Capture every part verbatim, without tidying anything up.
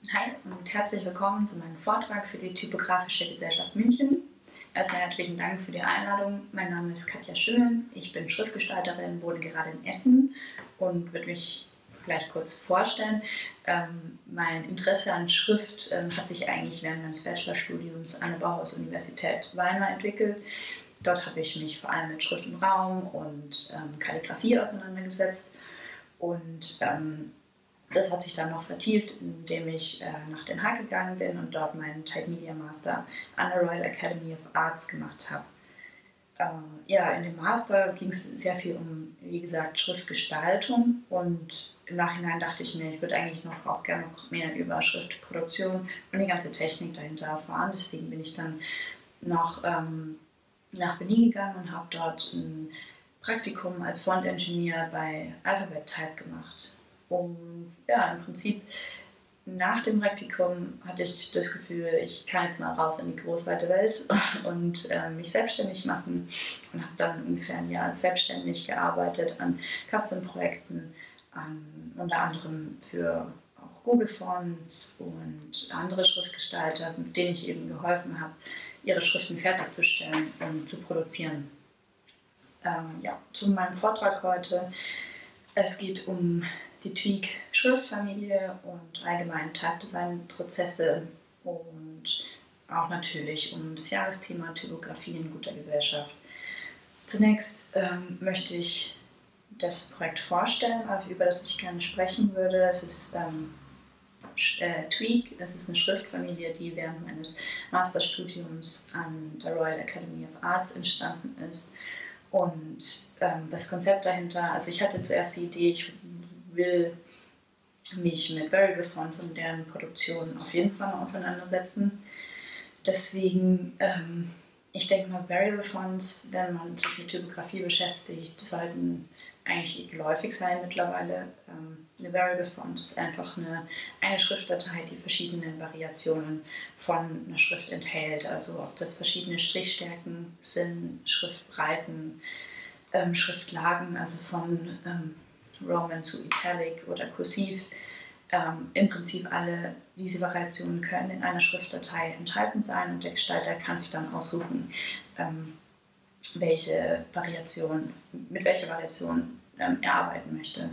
Hi und herzlich willkommen zu meinem Vortrag für die Typografische Gesellschaft München. Erstmal herzlichen Dank für die Einladung. Mein Name ist Katja Schön, ich bin Schriftgestalterin, wohne gerade in Essen und würde mich gleich kurz vorstellen. Ähm, mein Interesse an Schrift ähm, hat sich eigentlich während meines Bachelorstudiums an der Bauhaus-Universität Weimar entwickelt. Dort habe ich mich vor allem mit Schrift im Raum und ähm, Kalligrafie auseinandergesetzt und ähm, das hat sich dann noch vertieft, indem ich äh, nach Den Haag gegangen bin und dort meinen Type Media Master an der Royal Academy of Arts gemacht habe. Äh, ja, in dem Master ging es sehr viel um, wie gesagt, Schriftgestaltung und im Nachhinein dachte ich mir, ich würde eigentlich noch auch gerne noch mehr über Schriftproduktion und die ganze Technik dahinter erfahren. Deswegen bin ich dann noch ähm, nach Berlin gegangen und habe dort ein Praktikum als Font Engineer bei Alphabet Type gemacht. Und ja, im Prinzip nach dem Praktikum hatte ich das Gefühl, ich kann jetzt mal raus in die großweite Welt und äh, mich selbstständig machen und habe dann ungefähr ein Jahr selbstständig gearbeitet an Custom-Projekten, an, unter anderem für auch Google Fonts und andere Schriftgestalter, mit denen ich eben geholfen habe, ihre Schriften fertigzustellen und zu produzieren. Ähm, ja, zu meinem Vortrag heute. Es geht um die Tweak-Schriftfamilie und allgemein Type-Design-Prozesse und auch natürlich um das Jahresthema Typografie in guter Gesellschaft. Zunächst ähm, möchte ich das Projekt vorstellen, über das ich gerne sprechen würde. Es ist ähm, äh, Tweak, es ist eine Schriftfamilie, die während meines Masterstudiums an der Royal Academy of Arts entstanden ist. Und ähm, das Konzept dahinter, also ich hatte zuerst die Idee, ich will mich mit Variable Fonts und deren Produktion auf jeden Fall auseinandersetzen. Deswegen, ähm, ich denke mal, Variable Fonts, wenn man sich mit Typografie beschäftigt, sollten eigentlich geläufig sein mittlerweile. Ähm, eine Variable Font ist einfach eine, eine Schriftdatei, die verschiedene Variationen von einer Schrift enthält. Also ob das verschiedene Strichstärken sind, Schriftbreiten, ähm, Schriftlagen, also von ähm, Roman zu Italic oder Kursiv. Ähm, Im Prinzip alle diese Variationen können in einer Schriftdatei enthalten sein und der Gestalter kann sich dann aussuchen, ähm, welche Variation, mit welcher Variation ähm, er arbeiten möchte.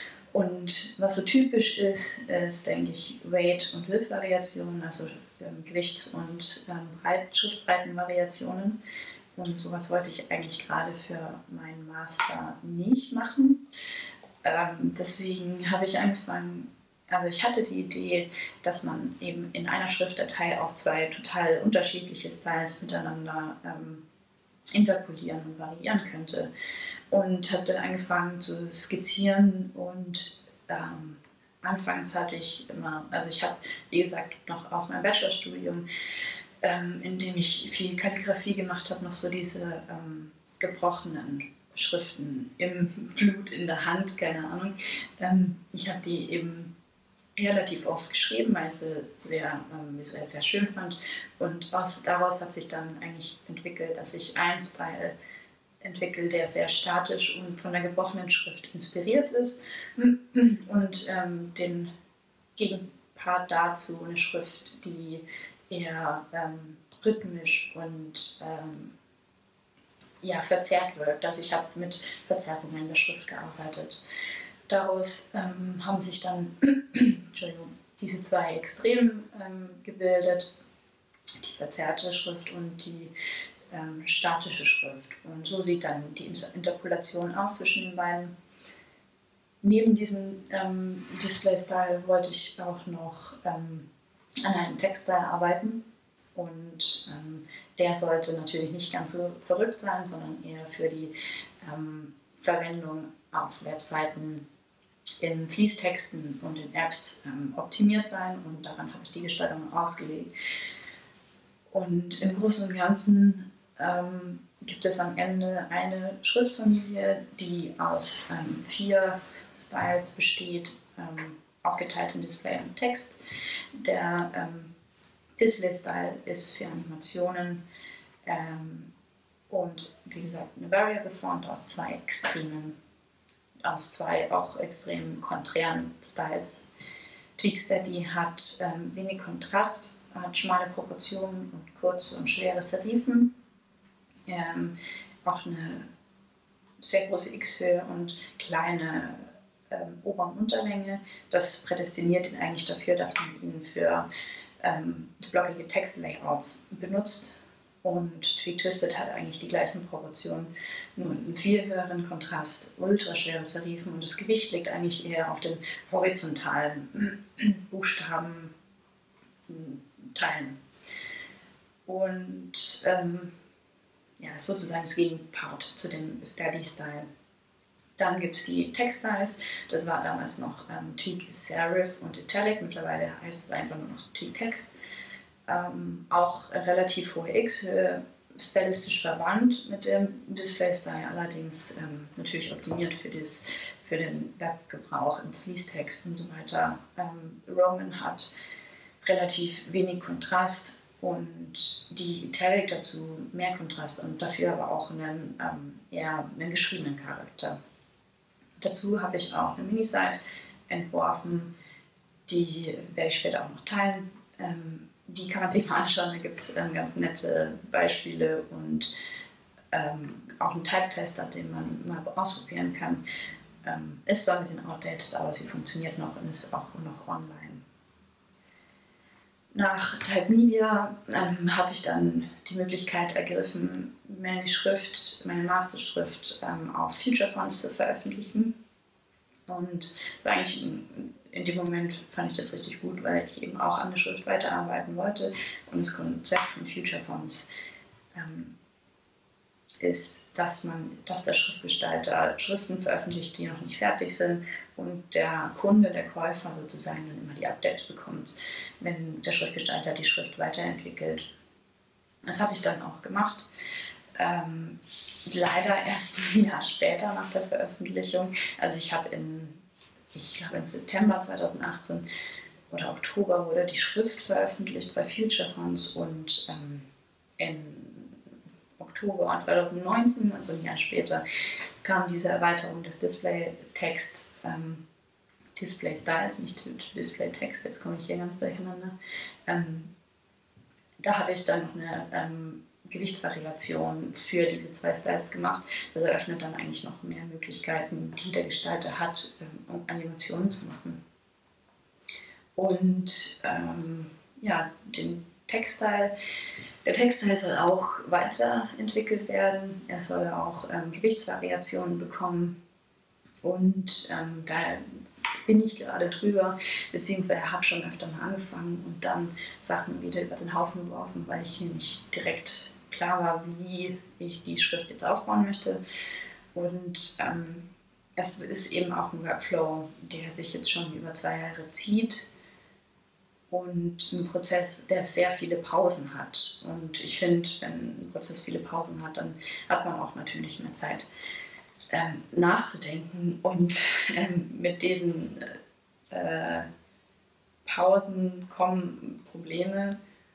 Und was so typisch ist, ist, denke ich, Weight- und Width-Variationen, also ähm, Gewichts- und ähm, Breit Schriftbreitenvariationen. Und sowas wollte ich eigentlich gerade für meinen Master nicht machen. Ähm, deswegen habe ich angefangen, also ich hatte die Idee, dass man eben in einer Schriftdatei auch zwei total unterschiedliche Styles miteinander ähm, interpolieren und variieren könnte. Und habe dann angefangen zu skizzieren und ähm, anfangs hatte ich immer, also ich habe, wie gesagt, noch aus meinem Bachelorstudium, ähm, in dem ich viel Kalligrafie gemacht habe, noch so diese ähm, gebrochenen Schriften im Blut, in der Hand, keine Ahnung. Ähm, ich habe die eben relativ oft geschrieben, weil ich sie sehr, ähm, sehr, sehr schön fand. Und aus, daraus hat sich dann eigentlich entwickelt, dass ich einen Style entwickle, der sehr statisch und von der gebrochenen Schrift inspiriert ist. Und ähm, den Gegenpart dazu eine Schrift, die eher ähm, rhythmisch und ähm, ja, verzerrt wirkt. Also ich habe mit Verzerrungen der Schrift gearbeitet. Daraus ähm, haben sich dann Entschuldigung, diese zwei Extremen ähm, gebildet, die verzerrte Schrift und die ähm, statische Schrift. Und so sieht dann die Interpolation aus zwischen den beiden. Neben diesem ähm, Display-Style wollte ich auch noch ähm, an einem Textstyle arbeiten. Und ähm, der sollte natürlich nicht ganz so verrückt sein, sondern eher für die ähm, Verwendung auf Webseiten in Fließtexten und in Apps ähm, optimiert sein. Und daran habe ich die Gestaltung ausgelegt. Und im Großen und Ganzen ähm, gibt es am Ende eine Schriftfamilie, die aus ähm, vier Styles besteht, ähm, aufgeteilt in Display und Text. Der ähm, Display-Style ist für Animationen ähm, und wie gesagt eine Variable Font aus zwei Extremen, aus zwei auch extrem konträren Styles. Tweak Steady hat ähm, wenig Kontrast, hat schmale Proportionen und kurze und schwere Serifen, ähm, auch eine sehr große X-Höhe und kleine ähm, Ober- und Unterlänge. Das prädestiniert ihn eigentlich dafür, dass man ihn für ähm, blockige Textlayouts benutzt. Und Tweak Twisted hat eigentlich die gleichen Proportionen, nur einen viel höheren Kontrast, ultraschwere Serifen, und das Gewicht liegt eigentlich eher auf den horizontalen Buchstabenteilen. Und ähm, ja, sozusagen das Gegenpart zu dem Steady-Style. Dann gibt es die Textiles, das war damals noch ähm, Tweak Serif und Italic, mittlerweile heißt es einfach nur noch Tweak Text. Ähm, auch relativ hohe X-Höhe, stilistisch verwandt mit dem Display-Style, allerdings ähm, natürlich optimiert für, das, für den Webgebrauch im Fließtext und so weiter. Ähm, Roman hat relativ wenig Kontrast und die Italic dazu mehr Kontrast und dafür aber auch einen, ähm, eher einen geschriebenen Charakter. Dazu habe ich auch eine Minisite entworfen, die werde ich später auch noch teilen. Ähm, die kann man sich mal anschauen, da gibt es ähm, ganz nette Beispiele und ähm, auch einen Type-Tester, den man mal ausprobieren kann. Ähm, ist zwar ein bisschen outdated, aber sie funktioniert noch und ist auch noch online. Nach Type Media ähm, habe ich dann die Möglichkeit ergriffen, meine Schrift, meine Masterschrift ähm, auf Future Fonts zu veröffentlichen. Und das war eigentlich in, in dem Moment fand ich das richtig gut, weil ich eben auch an der Schrift weiterarbeiten wollte. Und das Konzept von Future Fonts ähm, ist, dass man, dass der Schriftgestalter Schriften veröffentlicht, die noch nicht fertig sind, und der Kunde, der Käufer sozusagen dann immer die Updates bekommt, wenn der Schriftgestalter die Schrift weiterentwickelt. Das habe ich dann auch gemacht. Ähm, leider erst ein Jahr später nach der Veröffentlichung. Also ich habe in, ich glaube im September zweitausendachtzehn oder Oktober wurde die Schrift veröffentlicht bei Future Fonts und ähm, in Oktober zweitausendneunzehn, also ein Jahr später, kam diese Erweiterung des Display-Text, ähm, Display-Styles, nicht Display-Text, jetzt komme ich hier ganz durcheinander. Ähm, da habe ich dann noch eine ähm, Gewichtsvariation für diese zwei Styles gemacht. Das eröffnet dann eigentlich noch mehr Möglichkeiten, die der Gestalter hat, ähm, um Animationen zu machen. Und ähm, ja, den Textstyle. Der Textstyle soll auch weiterentwickelt werden. Er soll auch ähm, Gewichtsvariationen bekommen. Und ähm, da bin ich gerade drüber, beziehungsweise habe schon öfter mal angefangen und dann Sachen wieder über den Haufen geworfen, weil ich mir nicht direkt klar war, wie ich die Schrift jetzt aufbauen möchte. Und ähm, es ist eben auch ein Workflow, der sich jetzt schon über zwei Jahre zieht. Und ein Prozess, der sehr viele Pausen hat. Und ich finde, wenn ein Prozess viele Pausen hat, dann hat man auch natürlich mehr Zeit ähm, nachzudenken. Und ähm, mit diesen äh, Pausen kommen Probleme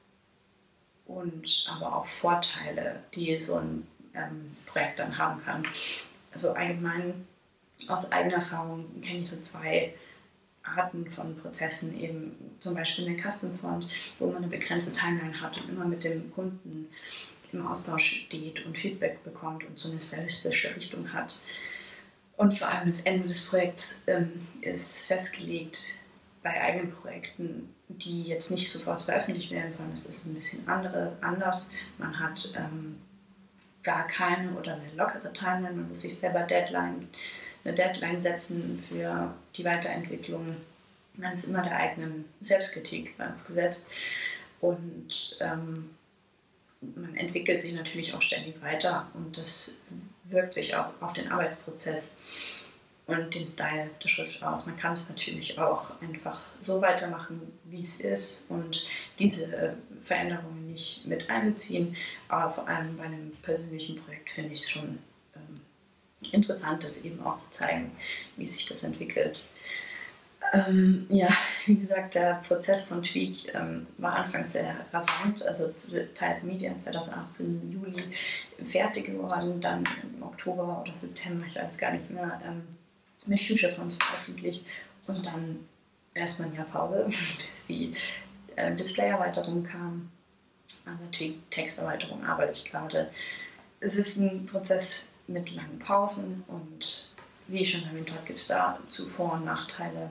und aber auch Vorteile, die so ein ähm, Projekt dann haben kann. Also allgemein aus eigener Erfahrung kenne ich so zwei Arten von Prozessen, eben zum Beispiel eine Custom Font, wo man eine begrenzte Timeline hat und immer mit dem Kunden im Austausch steht und Feedback bekommt und so eine stylistische Richtung hat. Und vor allem das Ende des Projekts ähm, ist festgelegt bei eigenen Projekten, die jetzt nicht sofort veröffentlicht werden, sondern es ist ein bisschen andere, anders. Man hat ähm, gar keine oder eine lockere Timeline, man muss sich selber Deadline eine Deadline setzen für die Weiterentwicklung. Man ist immer der eigenen Selbstkritik ausgesetzt und ähm, man entwickelt sich natürlich auch ständig weiter und das wirkt sich auch auf den Arbeitsprozess und den Style der Schrift aus. Man kann es natürlich auch einfach so weitermachen, wie es ist und diese Veränderungen nicht mit einbeziehen, aber vor allem bei einem persönlichen Projekt finde ich es schon ähm, interessant, das eben auch zu zeigen, wie sich das entwickelt. Ähm, ja, wie gesagt, der Prozess von Tweak ähm, war anfangs sehr rasant, also zu Type Media zweitausendachtzehn im Juli fertig geworden, dann im Oktober oder September, ich weiß gar nicht mehr, ähm, mit Future Fonts veröffentlicht und dann erstmal ein Jahr Pause, bis die äh, Display-Erweiterung kam. An der Texterweiterung arbeite ich gerade. Es ist ein Prozess mit langen Pausen und wie ich schon erwähnt habe, gibt es da zu Vor- und Nachteile.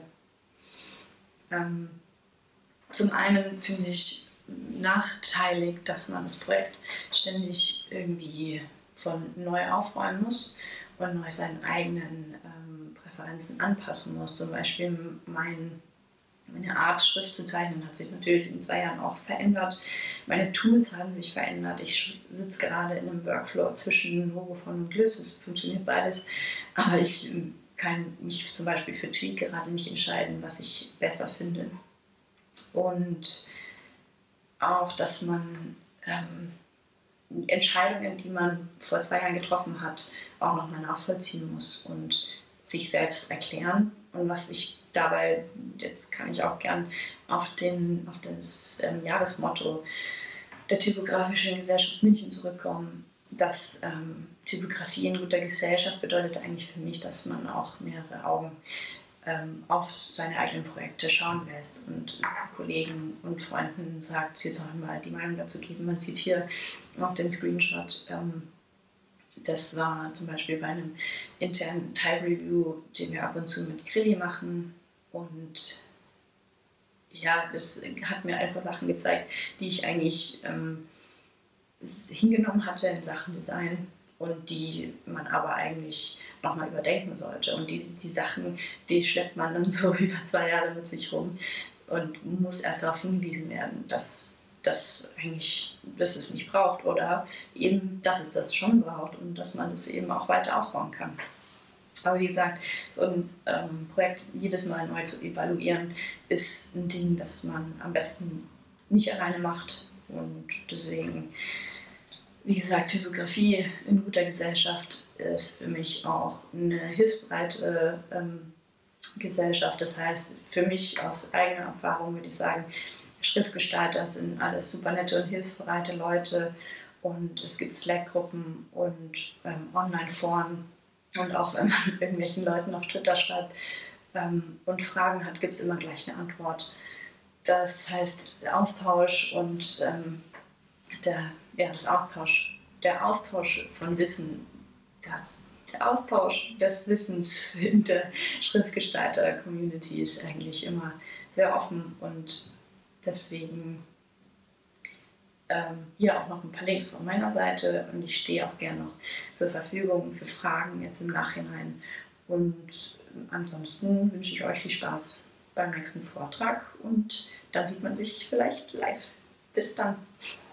Ähm, zum einen finde ich nachteilig, dass man das Projekt ständig irgendwie von neu aufräumen muss und neu seinen eigenen ähm, Präferenzen anpassen muss. Zum Beispiel mein, meine Art, Schrift zu zeichnen, hat sich natürlich in zwei Jahren auch verändert. Meine Tools haben sich verändert. Ich sitze gerade in einem Workflow zwischen Logofont und Glys. Es funktioniert beides, aber ich kann mich zum Beispiel für Tweak gerade nicht entscheiden, was ich besser finde. Und auch, dass man ähm, Entscheidungen, die man vor zwei Jahren getroffen hat, auch nochmal nachvollziehen muss und sich selbst erklären. Und was ich dabei, jetzt kann ich auch gern auf, den, auf das ähm, Jahresmotto der Typografischen Gesellschaft München zurückkommen, dass ähm, Typografie in guter Gesellschaft bedeutet eigentlich für mich, dass man auch mehrere Augen ähm, auf seine eigenen Projekte schauen lässt und Kollegen und Freunden sagt, sie sollen mal die Meinung dazu geben. Man sieht hier auch den Screenshot. Ähm, das war zum Beispiel bei einem internen Teil-Review, den wir ab und zu mit Grilli machen. Und ja, das hat mir einfach Sachen gezeigt, die ich eigentlich ähm, hingenommen hatte in Sachen Design und die man aber eigentlich nochmal überdenken sollte. Und die, die Sachen, die schleppt man dann so über zwei Jahre mit sich rum und muss erst darauf hingewiesen werden, dass, dass, eigentlich, dass es nicht braucht oder eben, dass es das schon braucht und dass man es eben auch weiter ausbauen kann. Aber wie gesagt, so ein ähm, Projekt jedes Mal neu zu evaluieren, ist ein Ding, das man am besten nicht alleine macht. Und deswegen, wie gesagt, Typografie in guter Gesellschaft ist für mich auch eine hilfsbereite ähm, Gesellschaft. Das heißt, für mich aus eigener Erfahrung würde ich sagen, Schriftgestalter sind alles super nette und hilfsbereite Leute. Und es gibt Slack-Gruppen und ähm, Online-Foren. Und auch wenn man irgendwelchen Leuten auf Twitter schreibt ähm, und Fragen hat, gibt es immer gleich eine Antwort. Das heißt, der Austausch und ähm, der, ja, das Austausch, der Austausch von Wissen, das, der Austausch des Wissens in der Schriftgestalter-Community ist eigentlich immer sehr offen und deswegen ähm, hier auch noch ein paar Links von meiner Seite und ich stehe auch gerne noch zur Verfügung für Fragen jetzt im Nachhinein. Und ansonsten wünsche ich euch viel Spaß beim nächsten Vortrag und dann sieht man sich vielleicht live. Bis dann.